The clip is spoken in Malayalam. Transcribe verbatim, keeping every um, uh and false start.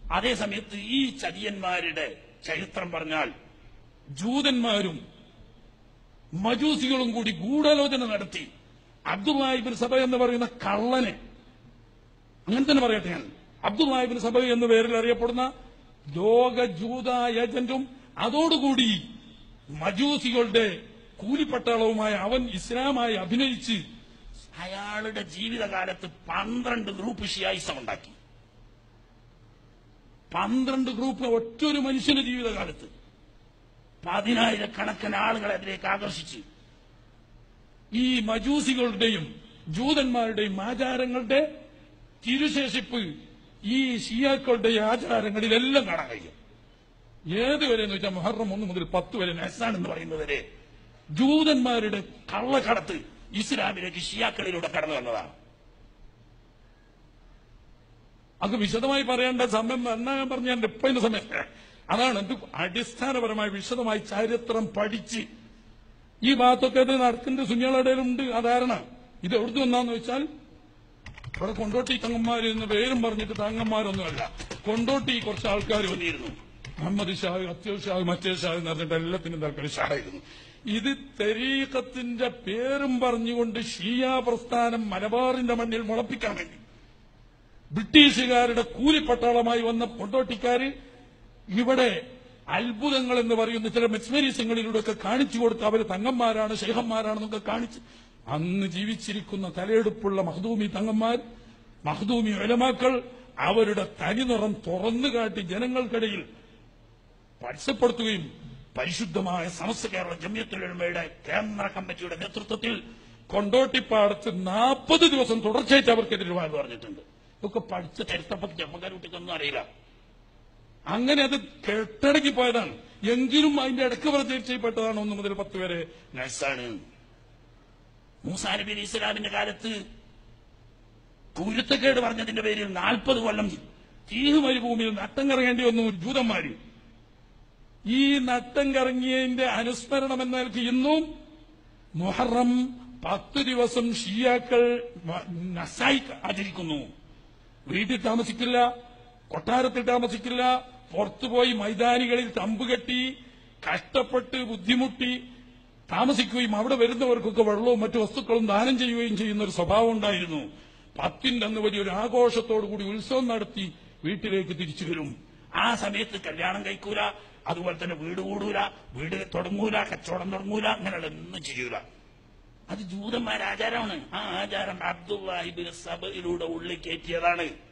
അതേസമയത്ത് ഈ ചതിയന്മാരുടെ ചരിത്രം പറഞ്ഞാൽ ജൂതന്മാരും മജൂസികളും കൂടി ഗൂഢാലോചന നടത്തി അബ്ദുല്ലാഹി ഇബ്നു സബ എന്ന് പറയുന്ന കള്ളനെ, അങ്ങനെ തന്നെ പറയട്ടെ ഞാൻ, അബ്ദുല്ലാഹി ഇബ്നു സബ എന്ന പേരിൽ അറിയപ്പെടുന്ന ലോക ജൂത ഏജന്റും അതോടുകൂടി മജൂസികളുടെ കൂലിപ്പട്ടാളവുമായ അവൻ ഇസ്ലാമായി അഭിനയിച്ച് അയാളുടെ ജീവിതകാലത്ത് പന്ത്രണ്ട് ഗ്രൂപ്പ് ഷിയായിസം ഉണ്ടാക്കി. പന്ത്രണ്ട് ഗ്രൂപ്പ് ഒറ്റൊരു മനുഷ്യന്റെ ജീവിതകാലത്ത് പതിനായിരക്കണക്കിന് ആളുകളെ അതിലേക്ക് ആകർഷിച്ച് ഈ മജൂസികളുടെയും ജൂതന്മാരുടെയും ആചാരങ്ങളുടെ തിരുശേഷിപ്പ് ഈ ഷിയാക്കളുടെ ആചാരങ്ങളിലെല്ലാം കാണാൻ കഴിയും. ഏതുവരെ എന്ന് വെച്ചാൽ മുഹറം ഒന്ന് മുതൽ പത്ത് വരെ നസാൻ എന്ന് പറയുന്നവരെ ജൂതന്മാരുടെ കള്ളക്കടത്ത് ഇസ്ലാമിലേക്ക് ഷിയാക്കളിലൂടെ കടന്നു വന്നതാണ്. അത് വിശദമായി പറയേണ്ട സമയം എന്നാ ഞാൻ പറഞ്ഞ എന്റെ ഇപ്പതിന്റെ സമയം അതാണ്. ഇത് അടിസ്ഥാനപരമായി വിശദമായി ചരിത്രം പഠിച്ച് ഈ ഭാഗത്തൊക്കെ അത് നടക്കുന്ന സുന്യാളുടെയിലുണ്ട് ആ ധാരണ. ഇത് എവിടുന്ന് വന്നാന്ന് വെച്ചാൽ ഇവിടെ കൊണ്ടോട്ടി തങ്ങന്മാര് എന്ന പേരും പറഞ്ഞിട്ട് തങ്ങന്മാരൊന്നുമല്ല, കൊണ്ടോട്ടി കുറച്ച് ആൾക്കാർ വന്നിരുന്നു. മുഹമ്മദ് ഷാഹ്, അത്യോഷ് ഷാഹ്, മറ്റേ ഷാഹ് എന്ന് പറഞ്ഞിട്ട് എല്ലാത്തിനും തൽക്കാലം ഷാഹായിരുന്നു. ഇത് തരീഖത്തിന്റെ പേരും പറഞ്ഞുകൊണ്ട് ഷിയ പ്രസ്ഥാനം മലബാറിന്റെ മണ്ണിൽ മുളപ്പിക്കാൻ വേണ്ടി ബ്രിട്ടീഷുകാരുടെ കൂലിപ്പട്ടാളമായി വന്ന കൊണ്ടോട്ടിക്കാര് ഇവിടെ അത്ഭുതങ്ങൾ എന്ന് പറയുന്ന ചില മെസ്മരീസങ്ങളിലൂടെയൊക്കെ കാണിച്ചു കൊടുത്ത് അവര് തങ്ങന്മാരാണ്, ശൈഖന്മാരാണെന്നൊക്കെ കാണിച്ച് അന്ന് ജീവിച്ചിരിക്കുന്ന തലയെടുപ്പുള്ള മഖ്ദൂമി തങ്ങന്മാർ, മഖ്ദൂമി ഉലമാക്കൾ അവരുടെ തനിനിറം തുറന്നു കാട്ടി ജനങ്ങൾക്കിടയിൽ പരസ്യപ്പെടുത്തുകയും പരിശുദ്ധമായ സമസ്ത കേരള ജംഇയ്യത്തുൽ ഉലമയുടെ കേന്ദ്ര കമ്മിറ്റിയുടെ നേതൃത്വത്തിൽ കൊണ്ടോട്ടിപ്പാടത്ത് നാൽപ്പത് ദിവസം തുടർച്ചയായിട്ട് അവർക്കെതിരെ വാദം പറഞ്ഞിട്ടുണ്ട്. ഇതൊക്കെ പഠിച്ച ചരിത്രപ്പറ്റി ചെമ്മക്കാരുട്ടിക്കൊന്നും അറിയില്ല. അങ്ങനെ അത് കെട്ടടക്കി പോയതാണ്. എങ്കിലും അതിന്റെ ഇടയ്ക്ക് പ്രചരിച്ചപ്പെട്ടതാണ് ഒന്ന് മുതൽ പത്ത് വരെ നസാണ്. മൂസാ നബി അലൈഹി ഇസ്ലാമിന്റെ കാലത്ത് കുരുത്തക്കേട് പറഞ്ഞതിന്റെ പേരിൽ നാൽപ്പത് കൊല്ലം തീഹ് മരുഭൂമിയിൽ നട്ടം കറങ്ങേണ്ടി വന്നു ജൂതന്മാര്. ഈ നട്ടം കറങ്ങിയതിന്റെ അനുസ്മരണം എന്ന നിലയ്ക്ക് ഇന്നും മുഹറം പത്ത് ദിവസം ഷിയാക്കൾ നസായി ആചരിക്കുന്നു. വീട്ടിൽ താമസിക്കില്ല, കൊട്ടാരത്തിൽ താമസിക്കില്ല, പുറത്തുപോയി മൈതാനികളിൽ തമ്പുകെട്ടി കഷ്ടപ്പെട്ട് ബുദ്ധിമുട്ടി താമസിക്കുകയും അവിടെ വരുന്നവർക്കൊക്കെ വെള്ളവും മറ്റു വസ്തുക്കളും ദാനം ചെയ്യുകയും ചെയ്യുന്ന ഒരു സ്വഭാവം ഉണ്ടായിരുന്നു. പത്തിന്റെ അന്ന് വലിയൊരു ആഘോഷത്തോടുകൂടി ഉത്സവം നടത്തി വീട്ടിലേക്ക് തിരിച്ചു വരും. ആ സമയത്ത് കല്യാണം കഴിക്കൂല, അതുപോലെ തന്നെ വീട് കൂടൂല, വീട് തുടങ്ങൂല, കച്ചവടം തുടങ്ങൂല, അങ്ങനെയുള്ള ഒന്നും ചെയ്യൂല. അത് ജൂതന്മാരുടെ ആചാരമാണ്. ആ ആചാരം അബ്ദുല്ലാഹി ഇബ്നു സബയിലൂടെ ഉള്ളിൽ കയറ്റിയതാണ്.